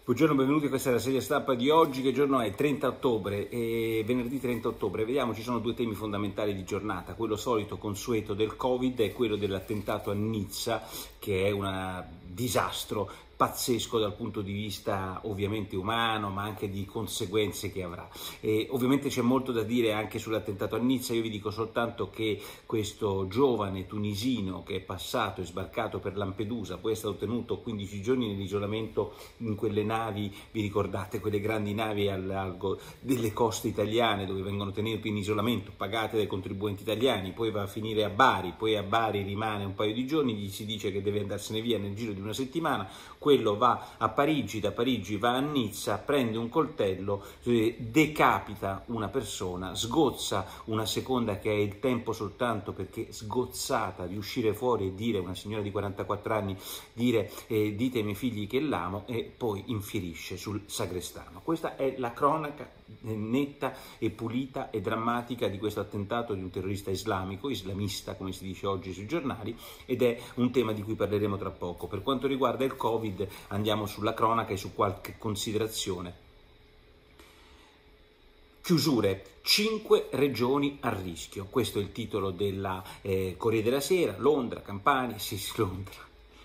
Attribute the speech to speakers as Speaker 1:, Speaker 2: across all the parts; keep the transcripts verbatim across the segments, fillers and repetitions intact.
Speaker 1: Buongiorno, benvenuti, questa è la rassegna stampa di oggi. Che giorno è? trenta ottobre, e venerdì trenta ottobre. Vediamo, ci sono due temi fondamentali di giornata, quello solito consueto del Covid e quello dell'attentato a Nizza, che è un disastro pazzesco dal punto di vista ovviamente umano, ma anche di conseguenze che avrà. E ovviamente c'è molto da dire anche sull'attentato a Nizza. Io vi dico soltanto che questo giovane tunisino che è passato e sbarcato per Lampedusa, poi è stato tenuto quindici giorni nell'isolamento in quelle navi, vi ricordate, quelle grandi navi al largo delle coste italiane dove vengono tenuti in isolamento, pagate dai contribuenti italiani, poi va a finire a Bari, poi a Bari rimane un paio di giorni, gli si dice che deve andarsene via nel giro di una settimana. Quello va a Parigi, da Parigi va a Nizza, prende un coltello, decapita una persona, sgozza una seconda che è il tempo soltanto perché sgozzata di uscire fuori e dire, una signora di quarantaquattro anni, dire eh, dite ai miei figli che l'amo, e poi infierisce sul sagrestano. Questa è la cronaca netta e pulita e drammatica di questo attentato di un terrorista islamico, islamista come si dice oggi sui giornali, ed è un tema di cui parleremo tra poco. Per quanto riguarda il Covid andiamo sulla cronaca e su qualche considerazione. Chiusure, cinque regioni a rischio, questo è il titolo della eh, Corriere della Sera. Londra, Campania, sì, sì, Londra.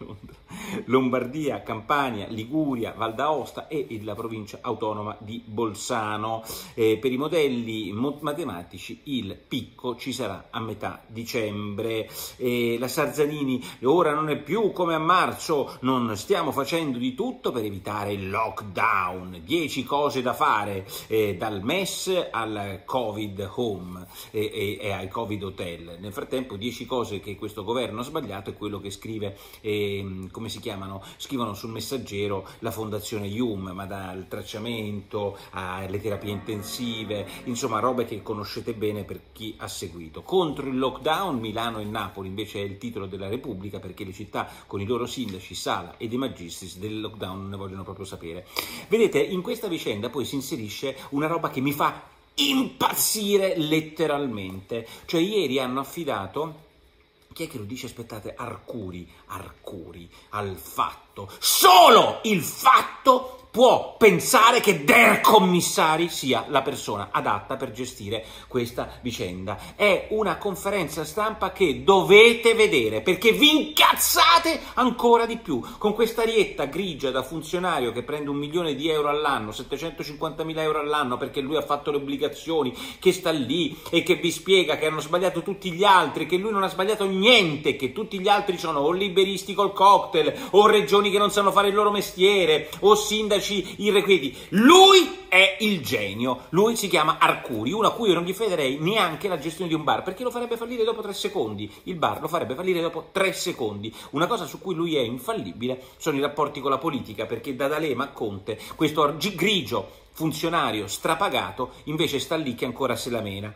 Speaker 1: Lombardia, Campania, Liguria, Val d'Aosta e la provincia autonoma di Bolzano. Eh, per i modelli matematici il picco ci sarà a metà dicembre. Eh, la Sarzanini, ora non è più come a marzo, non stiamo facendo di tutto per evitare il lockdown. dieci cose da fare, eh, dal M E S al Covid Home e, e, e ai Covid Hotel. Nel frattempo dieci cose che questo governo ha sbagliato è quello che scrive eh, come si chiamano? Scrivono sul Messaggero la fondazione I U M, ma dal tracciamento alle terapie intensive, insomma robe che conoscete bene per chi ha seguito. Contro il lockdown Milano e Napoli invece è il titolo della Repubblica, perché le città con i loro sindaci Sala e De Magistris del lockdown non ne vogliono proprio sapere. Vedete, in questa vicenda poi si inserisce una roba che mi fa impazzire letteralmente, cioè ieri hanno affidato, chi è che lo dice? Aspettate, Arcuri, Arcuri, al Fatto. Solo il Fatto può pensare che Der Commissari sia la persona adatta per gestire questa vicenda. È una conferenza stampa che dovete vedere, perché vi incazzate ancora di più con questa arietta grigia da funzionario che prende un milione di euro all'anno, settecentocinquantamila euro all'anno perché lui ha fatto le obbligazioni, che sta lì e che vi spiega che hanno sbagliato tutti gli altri, che lui non ha sbagliato niente, che tutti gli altri sono o liberisti col cocktail, o regioni che non sanno fare il loro mestiere, o sindaci irrequieti. Lui è il genio, lui si chiama Arcuri, uno a cui io non gli federei neanche la gestione di un bar, perché lo farebbe fallire dopo tre secondi. Il bar lo farebbe fallire dopo tre secondi. Una cosa su cui lui è infallibile sono i rapporti con la politica, perché da D'Alema a Conte questo grigio funzionario strapagato invece sta lì che ancora se la mena.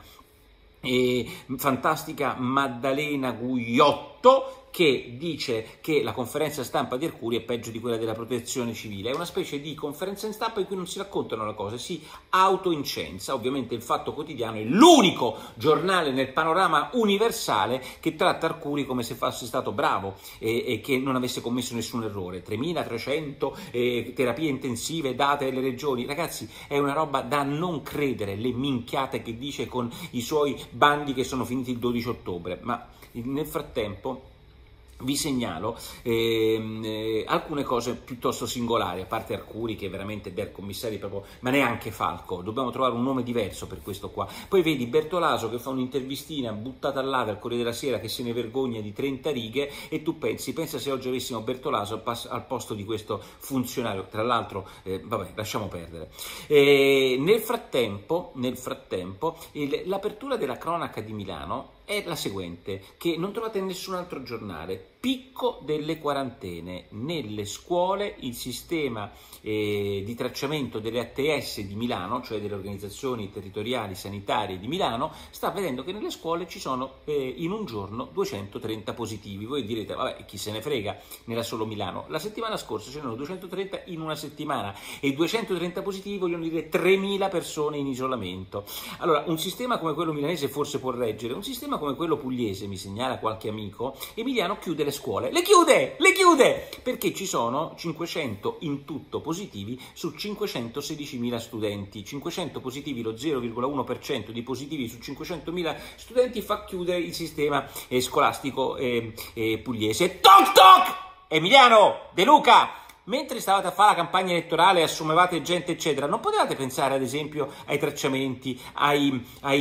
Speaker 1: E fantastica Maddalena Gugliotto che dice che la conferenza stampa di Arcuri è peggio di quella della protezione civile. È una specie di conferenza in stampa in cui non si raccontano le cose, si autoincensa. Ovviamente il Fatto Quotidiano è l'unico giornale nel panorama universale che tratta Arcuri come se fosse stato bravo e, e che non avesse commesso nessun errore. tremilatrecento eh, terapie intensive date alle regioni. Ragazzi, è una roba da non credere, le minchiate che dice con i suoi bandi che sono finiti il dodici ottobre. Ma nel frattempo vi segnalo eh, eh, alcune cose piuttosto singolari, a parte Arcuri che è veramente Der Commissari proprio, ma neanche Falco, dobbiamo trovare un nome diverso per questo qua. Poi vedi Bertolaso che fa un'intervistina buttata là dal Corriere della Sera, che se ne vergogna di trenta righe, e tu pensi, pensa se oggi avessimo Bertolaso al, pas- al posto di questo funzionario, tra l'altro, eh, vabbè, lasciamo perdere. Eh, nel frattempo, nel frattempo il, l'apertura della cronaca di Milano è la seguente, che non trovate in nessun altro giornale. Picco delle quarantene. Nelle scuole il sistema eh, di tracciamento delle A T S di Milano, cioè delle organizzazioni territoriali sanitarie di Milano, sta vedendo che nelle scuole ci sono eh, in un giorno duecentotrenta positivi. Voi direte, vabbè, chi se ne frega, nella solo Milano. La settimana scorsa c'erano duecentotrenta in una settimana, e duecentotrenta positivi vogliono dire tremila persone in isolamento. Allora, un sistema come quello milanese forse può reggere, un sistema come quello pugliese, mi segnala qualche amico, Emiliano chiude le scuole, le chiude, le chiude, perché ci sono cinquecento in tutto positivi su cinquecentosedicimila studenti, cinquecento positivi, lo zero virgola uno per cento di positivi su cinquecentomila studenti fa chiudere il sistema eh, scolastico eh, eh, pugliese. Toc toc! Emiliano De Luca! Mentre stavate a fare la campagna elettorale, assumevate gente, eccetera, non potevate pensare, ad esempio, ai tracciamenti, ai,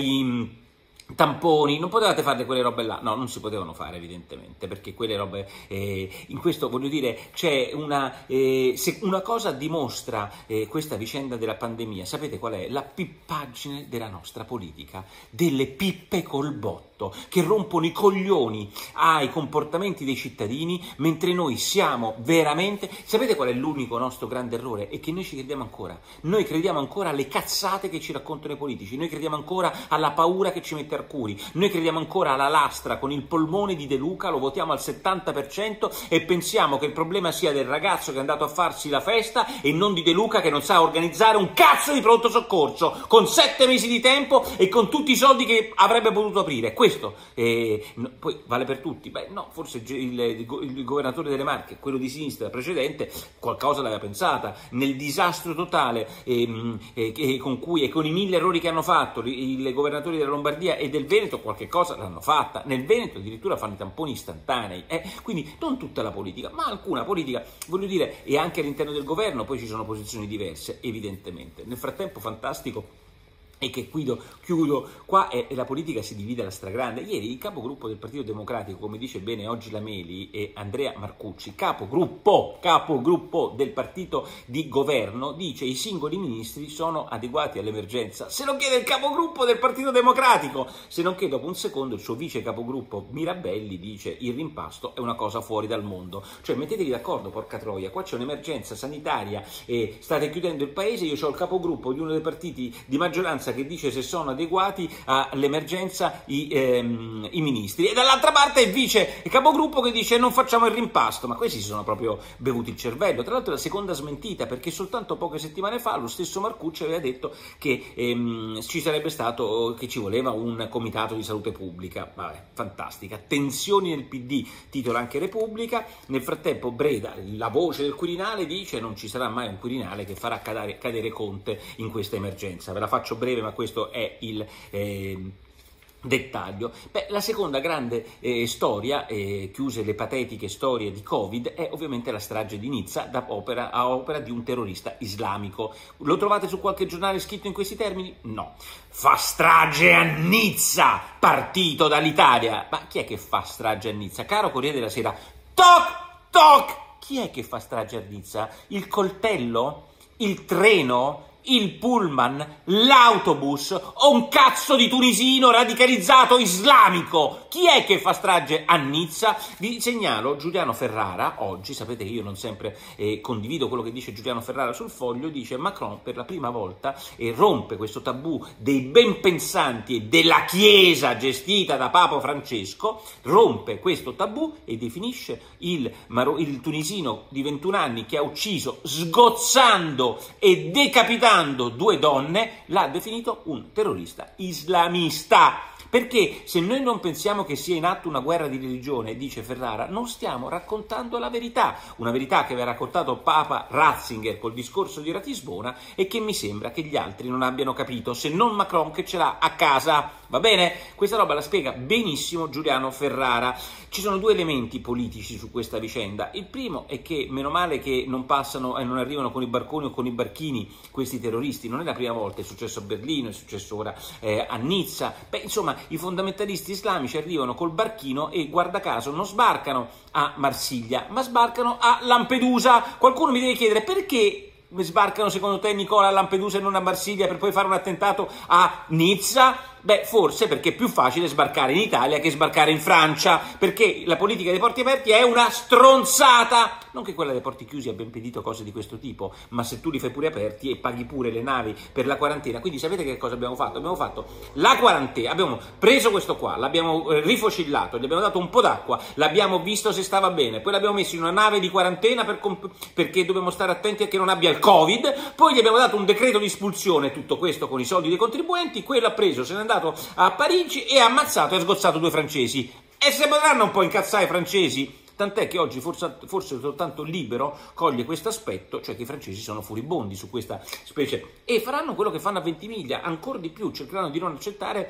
Speaker 1: ai tamponi, non potevate fare quelle robe là? No, non si potevano fare, evidentemente, perché quelle robe, eh, in questo, voglio dire, c'è una, eh, se una cosa dimostra eh, questa vicenda della pandemia, sapete qual è? La pippaggine della nostra politica, delle pippe col botto, che rompono i coglioni ai comportamenti dei cittadini, mentre noi siamo veramente, sapete qual è l'unico nostro grande errore? È che noi ci crediamo ancora, noi crediamo ancora alle cazzate che ci raccontano i politici, noi crediamo ancora alla paura che ci mette Arcuri, noi crediamo ancora alla lastra con il polmone di De Luca, lo votiamo al settanta per cento e pensiamo che il problema sia del ragazzo che è andato a farsi la festa e non di De Luca che non sa organizzare un cazzo di pronto soccorso con sette mesi di tempo e con tutti i soldi che avrebbe potuto aprire. Questo eh, no, poi vale per tutti. Beh no, forse il, il, il governatore delle Marche, quello di sinistra precedente, qualcosa l'aveva pensata nel disastro totale eh, eh, con cui e con i mille errori che hanno fatto i, i governatori della Lombardia e del Veneto, qualche cosa l'hanno fatta. Nel Veneto addirittura fanno i tamponi istantanei, eh? Quindi non tutta la politica, ma alcuna politica, voglio dire, e anche all'interno del governo poi ci sono posizioni diverse, evidentemente. Nel frattempo fantastico e che chiudo, chiudo qua e la politica si divide alla stragrande. Ieri il capogruppo del Partito Democratico, come dice bene oggi la Meli, e Andrea Marcucci, capogruppo, capogruppo del partito di governo, dice i singoli ministri sono adeguati all'emergenza. Se lo chiede il capogruppo del Partito Democratico, se non che dopo un secondo il suo vice capogruppo Mirabelli dice il rimpasto è una cosa fuori dal mondo. Cioè mettetevi d'accordo, porca troia, qua c'è un'emergenza sanitaria e state chiudendo il paese, io ho il capogruppo di uno dei partiti di maggioranza che dice se sono adeguati all'emergenza i, ehm, i ministri, e dall'altra parte il vice capogruppo che dice non facciamo il rimpasto. Ma questi si sono proprio bevuti il cervello. Tra l'altro è la seconda smentita, perché soltanto poche settimane fa lo stesso Marcucci aveva detto che ehm, ci sarebbe stato, che ci voleva un comitato di salute pubblica. Vabbè, fantastica. Tensioni nel P D, titola anche Repubblica. Nel frattempo Breda, la voce del Quirinale, dice non ci sarà mai un Quirinale che farà cadere, cadere Conte in questa emergenza. Ve la faccio breve, ma questo è il eh, dettaglio. Beh, la seconda grande eh, storia, eh, chiuse le patetiche storie di Covid, è ovviamente la strage di Nizza da opera, a opera di un terrorista islamico. Lo trovate su qualche giornale scritto in questi termini? No. Fa strage a Nizza, partito dall'Italia. Ma chi è che fa strage a Nizza? Caro Corriere della Sera, toc toc! Chi è che fa strage a Nizza? Il coltello? Il treno? Il pullman, l'autobus o un cazzo di tunisino radicalizzato islamico? Chi è che fa strage a Nizza? Vi segnalo Giuliano Ferrara, oggi, sapete che io non sempre eh, condivido quello che dice Giuliano Ferrara sul Foglio, dice Macron per la prima volta eh, rompe questo tabù dei ben pensanti e della Chiesa gestita da Papa Francesco, rompe questo tabù e definisce il, il tunisino di ventuno anni che ha ucciso sgozzando e decapitando due donne, l'ha definito un terrorista islamista. Perché se noi non pensiamo che sia in atto una guerra di religione, dice Ferrara, non stiamo raccontando la verità, una verità che aveva raccontato Papa Ratzinger col discorso di Ratisbona e che mi sembra che gli altri non abbiano capito, se non Macron che ce l'ha a casa. Va bene? Questa roba la spiega benissimo Giuliano Ferrara. Ci sono due elementi politici su questa vicenda. Il primo è che meno male che non passano e non arrivano con i barconi o con i barchini questi terroristi. Non è la prima volta, è successo a Berlino, è successo ora eh, a Nizza. Beh, insomma, i fondamentalisti islamici arrivano col barchino e guarda caso non sbarcano a Marsiglia, ma sbarcano a Lampedusa. Qualcuno mi deve chiedere perché sbarcano secondo te, Nicola, a Lampedusa e non a Marsiglia per poi fare un attentato a Nizza? Beh, forse perché è più facile sbarcare in Italia che sbarcare in Francia, perché la politica dei porti aperti è una stronzata. Non che quella dei porti chiusi abbia impedito cose di questo tipo, ma se tu li fai pure aperti e paghi pure le navi per la quarantena. Quindi sapete che cosa abbiamo fatto? Abbiamo fatto la quarantena, abbiamo preso questo qua, l'abbiamo rifocillato, gli abbiamo dato un po' d'acqua, l'abbiamo visto se stava bene, poi l'abbiamo messo in una nave di quarantena per perché dobbiamo stare attenti a che non abbia il Covid, poi gli abbiamo dato un decreto di espulsione, tutto questo con i soldi dei contribuenti, quello ha preso, se n'è andato a Parigi e ha ammazzato e ha sgozzato due francesi. E se potranno un po' incazzare i francesi, tant'è che oggi forse, forse soltanto Libero coglie questo aspetto, cioè che i francesi sono furibondi su questa specie e faranno quello che fanno a Ventimiglia, ancora di più, cercheranno di non accettare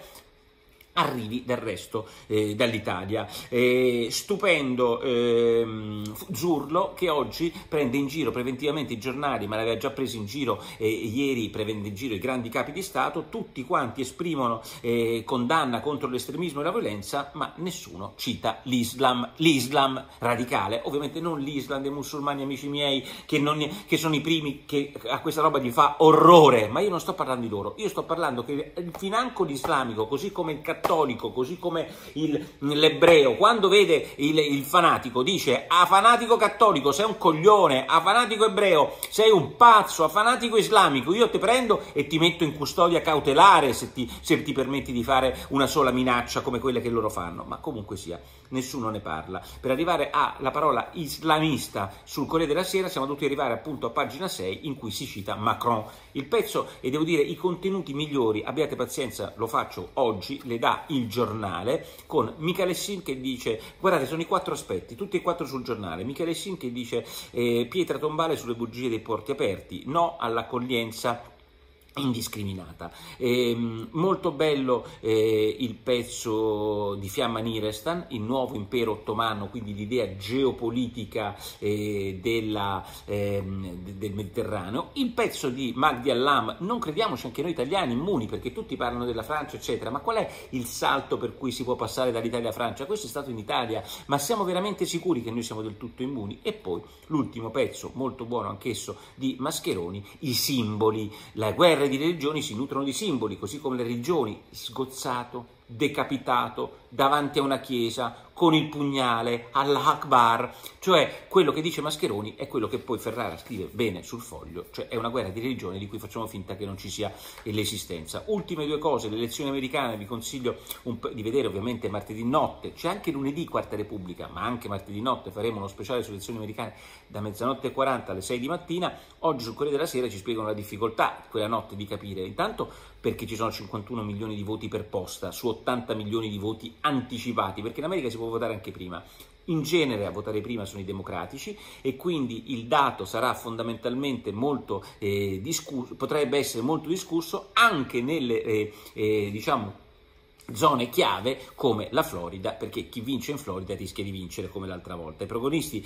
Speaker 1: arrivi del resto eh, dall'Italia. Eh, stupendo eh, Zurlo che oggi prende in giro preventivamente i giornali, ma l'aveva già preso in giro eh, ieri, prende in giro i grandi capi di Stato, tutti quanti esprimono eh, condanna contro l'estremismo e la violenza, ma nessuno cita l'Islam, l'Islam radicale, ovviamente non l'Islam dei musulmani amici miei, che, non, che sono i primi che a questa roba gli fa orrore, ma io non sto parlando di loro, io sto parlando che il financo islamico, così come il cattolico, cattolico, così come il, l'ebreo, quando vede il, il fanatico dice a fanatico cattolico sei un coglione, a fanatico ebreo sei un pazzo, a fanatico islamico io ti prendo e ti metto in custodia cautelare se ti, se ti permetti di fare una sola minaccia come quelle che loro fanno, ma comunque sia, nessuno ne parla. Per arrivare alla parola islamista sul Corriere della Sera siamo dovuti arrivare appunto a pagina sei in cui si cita Macron. Il pezzo, e devo dire i contenuti migliori, abbiate pazienza, lo faccio oggi, le dà Il Giornale, con Michelessin che dice, guardate sono i quattro aspetti, tutti e quattro sul giornale, Michelessin che dice eh, pietra tombale sulle bugie dei porti aperti, no all'accoglienza indiscriminata. Eh, molto bello eh, il pezzo di Fiamma Nirestan, il nuovo impero ottomano, quindi l'idea geopolitica eh, della, eh, del Mediterraneo, il pezzo di Magdi Allam, non crediamoci anche noi italiani immuni perché tutti parlano della Francia eccetera, ma qual è il salto per cui si può passare dall'Italia alla Francia? Questo è stato in Italia, ma siamo veramente sicuri che noi siamo del tutto immuni? E poi l'ultimo pezzo, molto buono anch'esso, di Mascheroni, i simboli, la guerra di religioni si nutrono di simboli, così come le religioni, sgozzato, decapitato, davanti a una chiesa, con il pugnale, Allah Akbar, cioè quello che dice Mascheroni è quello che poi Ferrara scrive bene sul foglio, cioè è una guerra di religione di cui facciamo finta che non ci sia l'esistenza. Ultime due cose, le elezioni americane, vi consiglio un di vedere ovviamente martedì notte, c'è anche lunedì Quarta Repubblica, ma anche martedì notte faremo uno speciale sulle elezioni americane da mezzanotte e quaranta alle sei di mattina. Oggi sul Corriere della Sera ci spiegano la difficoltà quella notte di capire, intanto perché ci sono cinquantuno milioni di voti per posta su ottanta milioni di voti anticipati, perché in America si può votare anche prima. In genere a votare prima sono i democratici e quindi il dato sarà fondamentalmente molto eh, discusso, potrebbe essere molto discusso anche nelle eh, eh, diciamo zone chiave come la Florida, perché chi vince in Florida rischia di vincere come l'altra volta. I protagonisti,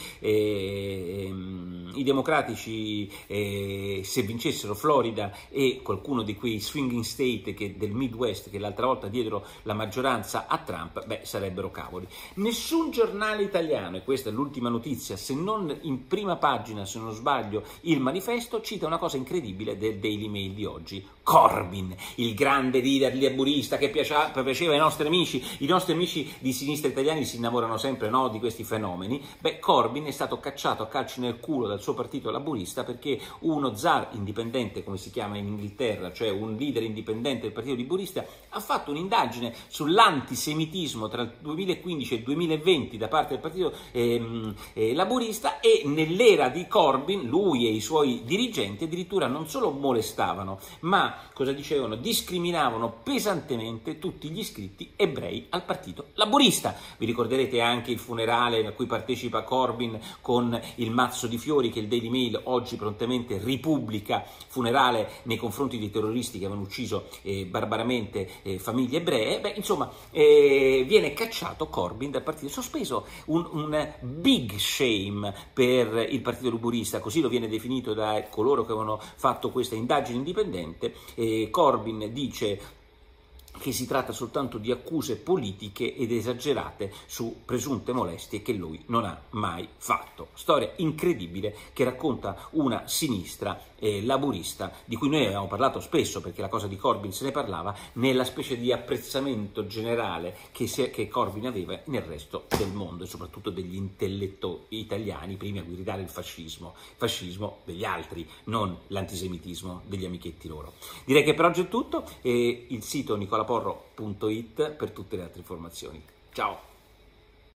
Speaker 1: eh, ehm, i democratici, eh, se vincessero Florida e qualcuno di quei swinging state che, del Midwest che l'altra volta diedero la maggioranza a Trump, beh, sarebbero cavoli. Nessun giornale italiano, e questa è l'ultima notizia, se non in prima pagina, se non sbaglio, il Manifesto, cita una cosa incredibile del Daily Mail di oggi. Corbyn, il grande leader laburista che piaceva, piaceva ai nostri amici, i nostri amici di sinistra italiani si innamorano sempre, no, di questi fenomeni. Beh, Corbyn è stato cacciato a calci nel culo dal suo partito laburista perché uno zar indipendente, come si chiama in Inghilterra, cioè un leader indipendente del partito laburista, ha fatto un'indagine sull'antisemitismo tra il duemilaquindici e il duemilaventi da parte del partito ehm, eh, laburista, e nell'era di Corbyn lui e i suoi dirigenti addirittura non solo molestavano, ma cosa dicevano? Discriminavano pesantemente tutti gli iscritti ebrei al partito laburista. Vi ricorderete anche il funerale a cui partecipa Corbyn con il mazzo di fiori che il Daily Mail oggi prontamente ripubblica, funerale nei confronti dei terroristi che avevano ucciso eh, barbaramente eh, famiglie ebree. Beh, insomma, eh, viene cacciato Corbyn dal partito, sospeso un, un big shame per il partito laburista, così lo viene definito da coloro che avevano fatto questa indagine indipendente. Eh, Corbyn dice che si tratta soltanto di accuse politiche ed esagerate su presunte molestie che lui non ha mai fatto. Storia incredibile che racconta una sinistra eh, laburista di cui noi avevamo parlato spesso, perché la cosa di Corbyn se ne parlava, nella specie di apprezzamento generale che, se, che Corbyn aveva nel resto del mondo e soprattutto degli intellettuali italiani primi a guidare il fascismo, fascismo degli altri, non l'antisemitismo degli amichetti loro. Direi che per oggi è tutto, e il sito nicola porro punto it per tutte le altre informazioni. Ciao!